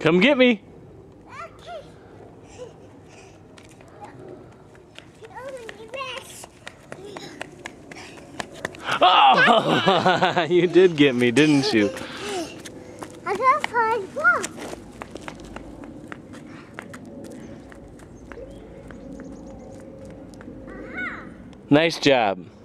Come get me. Oh, you did get me, didn't you? I got find one. Nice job.